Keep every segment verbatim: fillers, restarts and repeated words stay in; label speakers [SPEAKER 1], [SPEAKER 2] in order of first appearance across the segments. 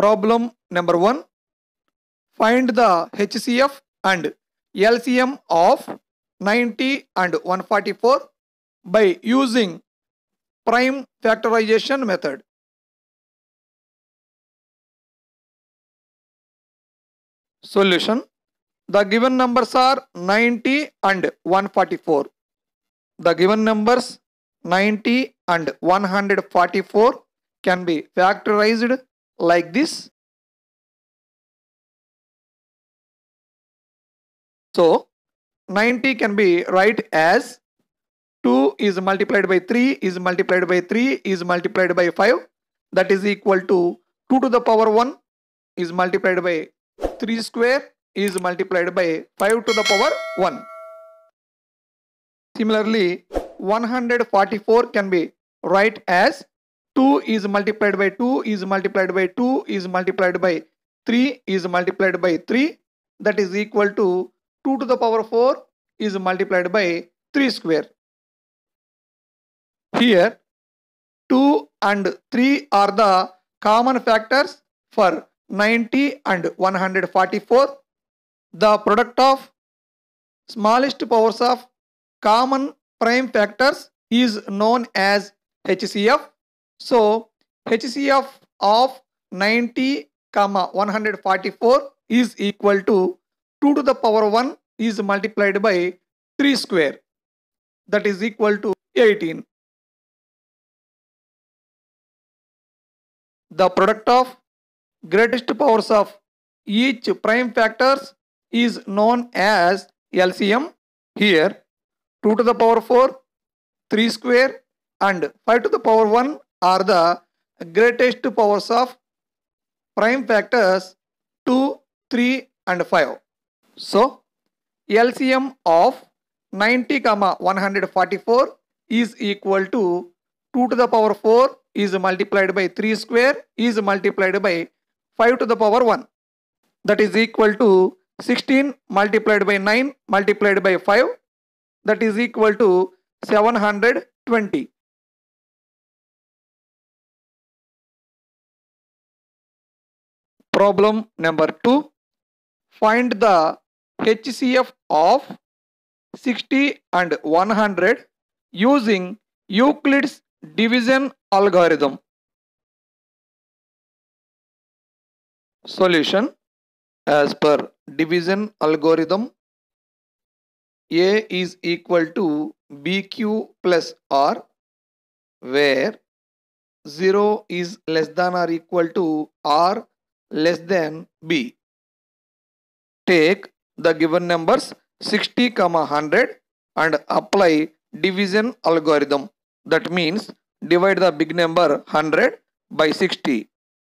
[SPEAKER 1] Problem number one. Find the H C F and L C M of ninety and one forty-four by using prime factorization method. Solution. The given numbers are ninety and one forty-four. The given numbers ninety and one hundred forty-four can be factorized like this. So ninety can be write as two is multiplied by three is multiplied by three is multiplied by five, that is equal to two to the power one is multiplied by three square is multiplied by five to the power one. Similarly, one hundred forty-four can be write as two is multiplied by two is multiplied by two is multiplied by three is multiplied by three, that is equal to two to the power four is multiplied by three square. Here two and three are the common factors for ninety and one hundred forty-four. The product of smallest powers of common prime factors is known as H C F. So H C F of ninety, one hundred forty-four is equal to two to the power one is multiplied by three square, that is equal to eighteen. The product of greatest powers of each prime factors is known as L C M. Here two to the power four, three square and five to the power one are the greatest powers of prime factors two, three and five. So L C M of ninety, one hundred forty-four is equal to two to the power four is multiplied by three square is multiplied by five to the power one, that is equal to sixteen multiplied by nine multiplied by five, that is equal to seven hundred twenty. Problem number two. Find the H C F of sixty and one hundred using Euclid's division algorithm. Solution. As per division algorithm, A is equal to B Q plus R, where zero is less than or equal to R less than B. Take the given numbers sixty, one hundred and apply division algorithm. That means divide the big number one hundred by sixty.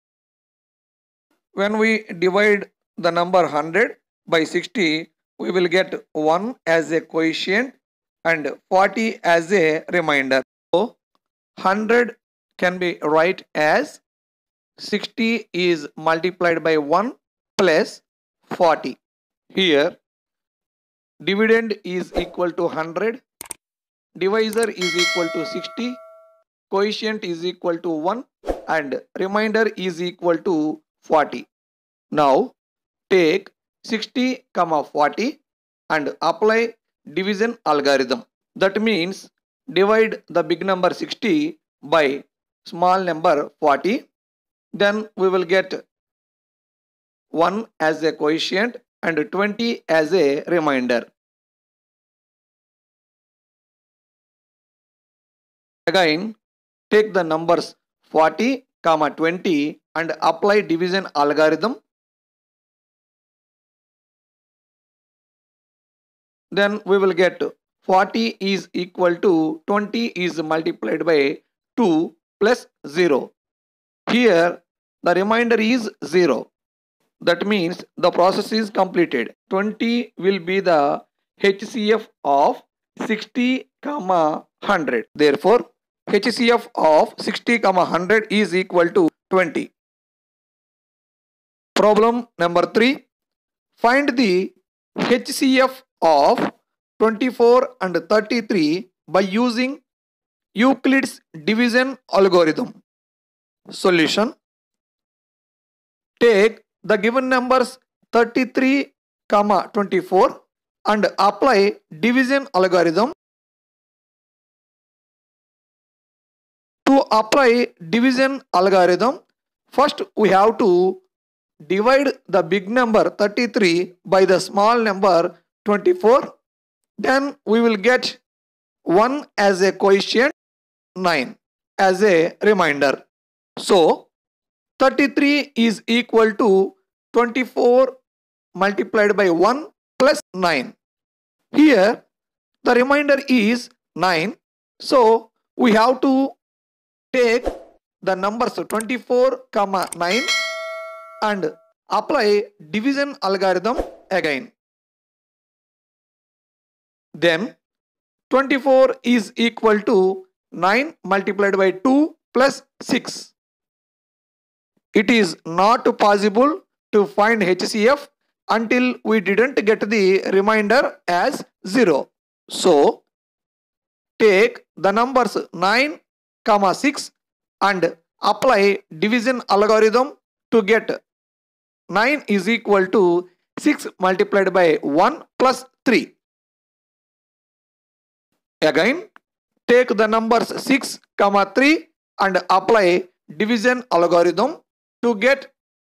[SPEAKER 1] When we divide the number one hundred by sixty, we will get one as a quotient and forty as a remainder. So one hundred can be write as sixty is multiplied by one plus forty. Here dividend is equal to one hundred, divisor is equal to sixty, quotient is equal to one and remainder is equal to forty. Now take sixty, forty and apply division algorithm. That means divide the big number sixty by small number forty. Then we will get one as a quotient and twenty as a remainder. Again take the numbers forty, twenty and apply division algorithm. Then we will get forty is equal to twenty is multiplied by two plus zero. Here the remainder is zero. That means the process is completed. twenty will be the H C F of sixty, one hundred. Therefore H C F of sixty, one hundred is equal to twenty. Problem number three. Find the H C F of twenty-four and thirty-three by using Euclid's division algorithm. Solution. Take the given numbers thirty-three, twenty-four and apply division algorithm. To apply division algorithm, first we have to divide the big number thirty-three by the small number twenty-four. Then we will get one as a quotient, nine as a remainder. So thirty-three is equal to twenty-four multiplied by one plus nine. Here the remainder is nine. So we have to take the numbers twenty-four, nine and apply division algorithm again. Then twenty-four is equal to nine multiplied by two plus six. It is not possible to find H C F until we didn't get the remainder as zero. So take the numbers nine, six and apply division algorithm to get nine is equal to six multiplied by one plus three. Again take the numbers six, three and apply division algorithm to get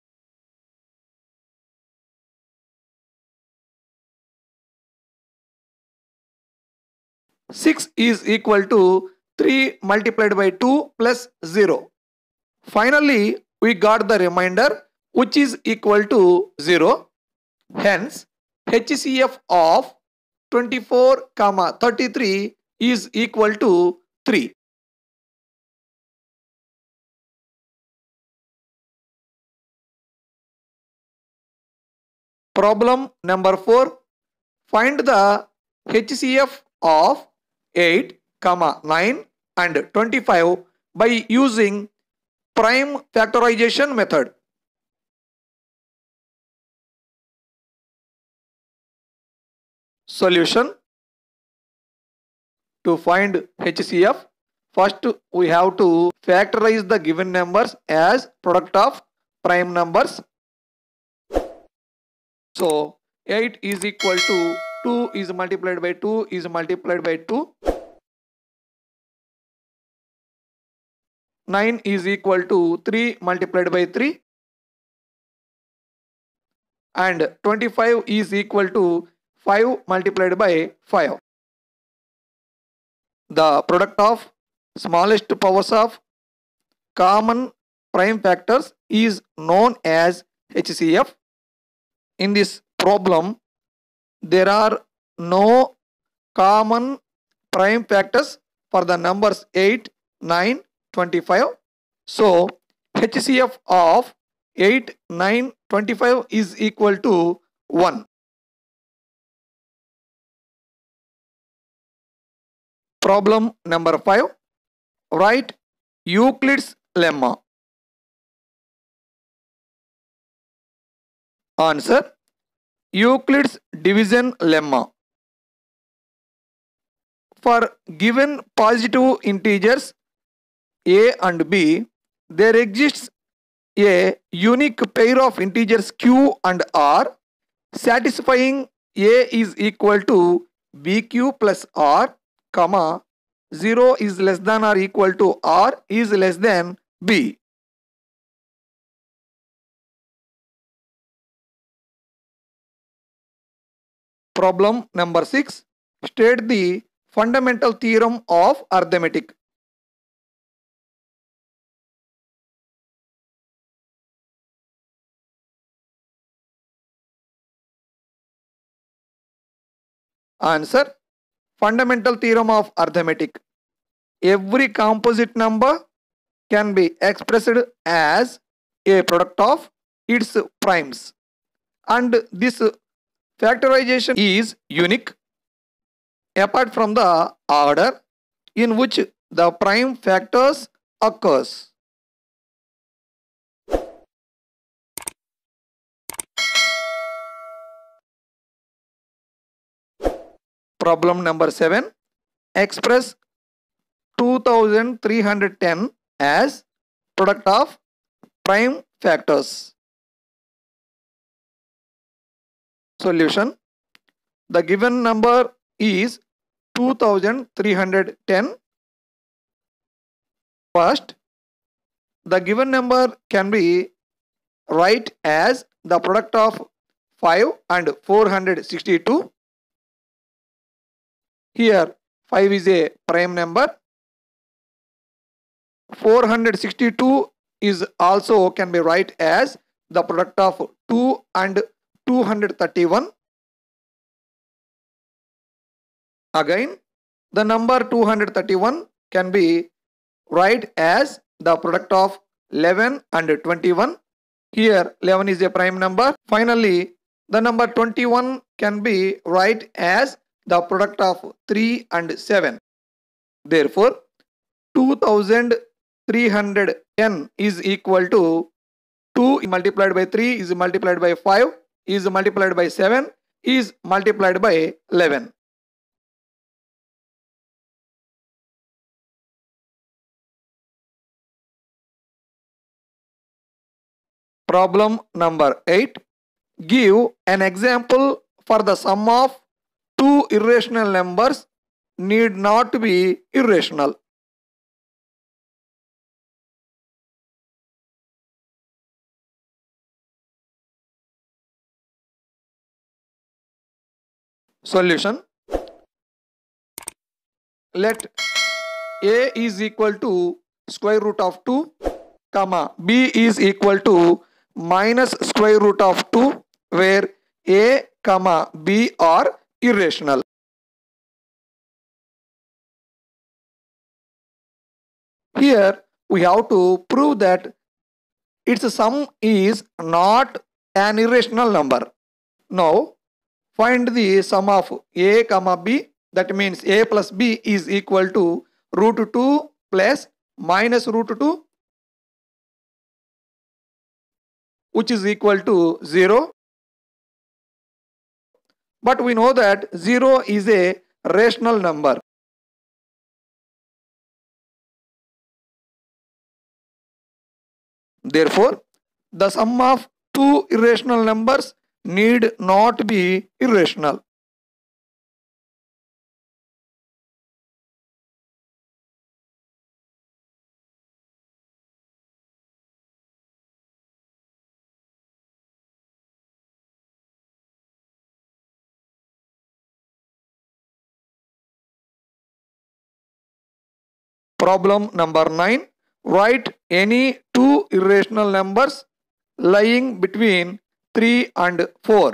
[SPEAKER 1] six is equal to three multiplied by two plus zero. Finally, we got the remainder which is equal to zero. Hence, H C F of twenty-four, thirty-three is equal to three. Problem number four. Find the H C F of eight, nine and twenty-five by using prime factorization method. Solution. To find H C F, first we have to factorize the given numbers as product of prime numbers. So eight is equal to two is multiplied by two is multiplied by two. nine is equal to three multiplied by three. And twenty-five is equal to five multiplied by five. The product of smallest powers of common prime factors is known as H C F. In this problem, there are no common prime factors for the numbers eight, nine, twenty-five. So H C F of eight, nine, twenty-five is equal to one. Problem number five. Write Euclid's lemma. Answer. Euclid's division lemma. For given positive integers a and b, there exists a unique pair of integers q and r satisfying a is equal to bq plus r, comma zero is less than or equal to r is less than b. Problem number six. State the fundamental theorem of arithmetic. Answer. Fundamental theorem of arithmetic. Every composite number can be expressed as a product of its primes, and this factorization is unique apart from the order in which the prime factors occurs. Problem number seven. Express two thousand three hundred ten as product of prime factors. Solution. The given number is two thousand three hundred ten. First, the given number can be write as the product of five and four hundred sixty-two. Here five is a prime number. four hundred sixty-two is also can be write as the product of two and two hundred thirty-one. Again, the number two hundred thirty-one can be write as the product of eleven and twenty-one. Here eleven is a prime number. Finally, the number twenty-one can be write as the product of three and seven. Therefore, two thousand three hundred ten is equal to two multiplied by three is multiplied by five is multiplied by seven is multiplied by eleven. Problem number eight. Give an example for the sum of two irrational numbers need not be irrational. Solution. Let A is equal to square root of two, comma B is equal to minus square root of two, where A, comma B are irrational. Here we have to prove that its sum is not an irrational number. Now find the sum of A, comma B. That means A plus B is equal to root two plus minus root two, which is equal to zero. But we know that zero is a rational number. Therefore, the sum of two irrational numbers need not be irrational. Problem number nine. Write any two irrational numbers lying between three and four.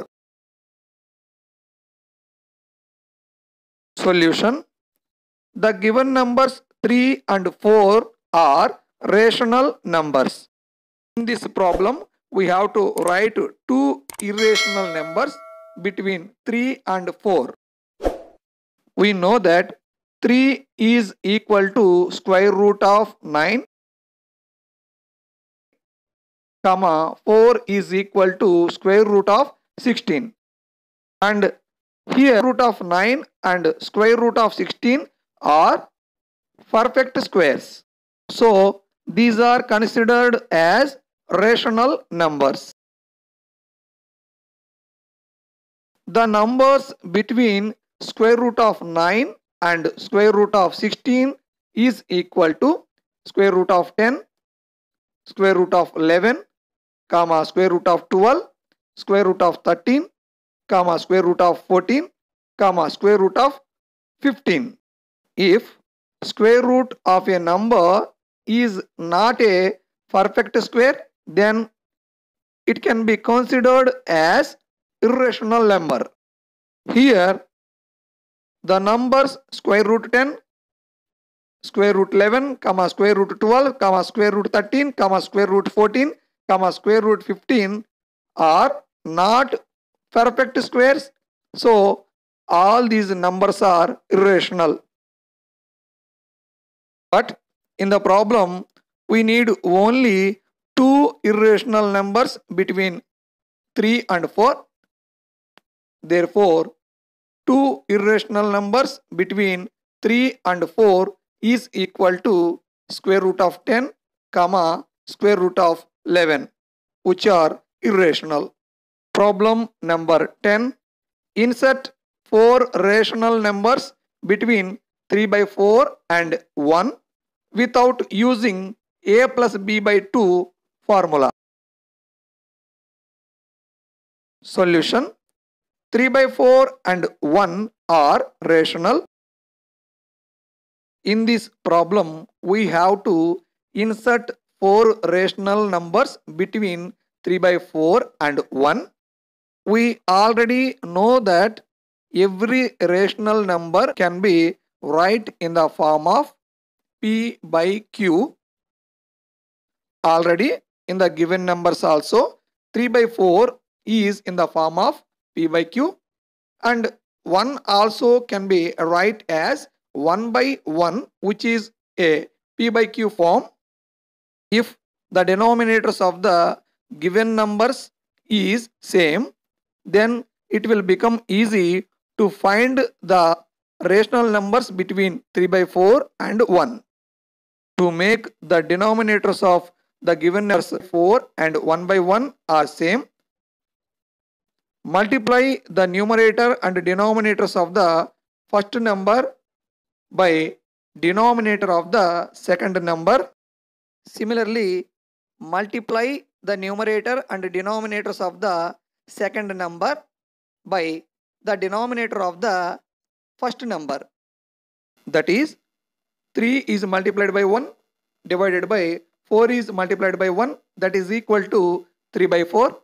[SPEAKER 1] Solution. The given numbers three and four are rational numbers. In this problem, we have to write two irrational numbers between three and four. We know that three is equal to square root of nine, comma four is equal to square root of sixteen. And here root of nine and square root of sixteen are perfect squares. So these are considered as rational numbers. The numbers between square root of nine and square root of sixteen is equal to square root of ten, square root of eleven, comma square root of twelve, square root of thirteen, comma square root of fourteen, comma square root of fifteen. If square root of a number is not a perfect square, then it can be considered as irrational number. Here the numbers square root ten, square root eleven, comma square root twelve, comma square root thirteen, comma square root fourteen, comma square root fifteen are not perfect squares. So all these numbers are irrational. But in the problem, we need only two irrational numbers between three and four. Therefore, two irrational numbers between three and four is equal to square root of ten, comma square root of eleven, which are irrational. Problem number ten. Insert four rational numbers between three by four and one without using a plus b by two formula. Solution. three by four and one are rational. In this problem, we have to insert four rational numbers between three by four and one. We already know that every rational number can be written in the form of P by Q. Already in the given numbers also, three by four is in the form of P by Q, and one also can be written as one by one, which is a P by Q form. If the denominators of the given numbers is same, then it will become easy to find the rational numbers between three by four and one. To make the denominators of the given numbers four and one by one are same, multiply the numerator and denominators of the first number by denominator of the second number. Similarly, multiply the numerator and denominators of the second number by the denominator of the first number. That is, three is multiplied by one divided by four is multiplied by one, that is equal to three by four.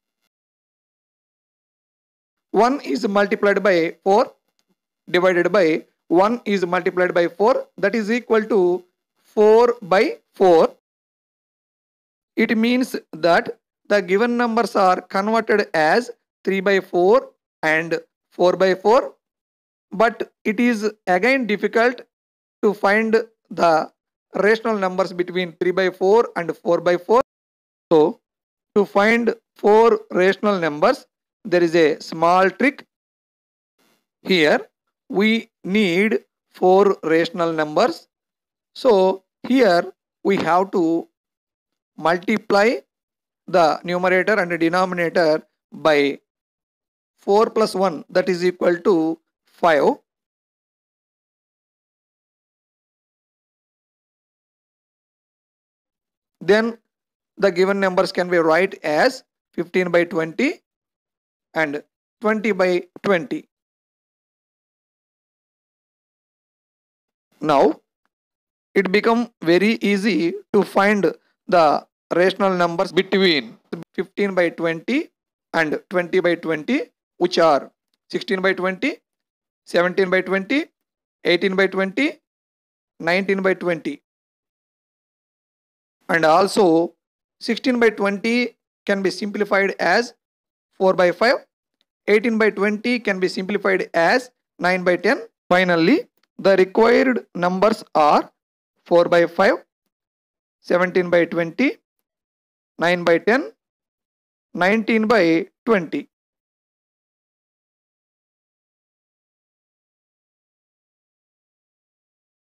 [SPEAKER 1] one is multiplied by four divided by one is multiplied by four, that is equal to four by four. It means that the given numbers are converted as three by four and four by four, but it is again difficult to find the rational numbers between three by four and four by four. So, to find four rational numbers, there is a small trick. Here, we need four rational numbers. So, here we have to multiply the numerator and the denominator by four plus one, that is equal to five. Then the given numbers can be written as fifteen by twenty and twenty by twenty. Now, it becomes very easy to find the rational numbers between fifteen by twenty and twenty by twenty, which are sixteen by twenty, seventeen by twenty, eighteen by twenty, nineteen by twenty. And also sixteen by twenty can be simplified as four by five, eighteen by twenty can be simplified as nine by ten. Finally, the required numbers are four by five, seventeen by twenty, nine by ten, nineteen by twenty.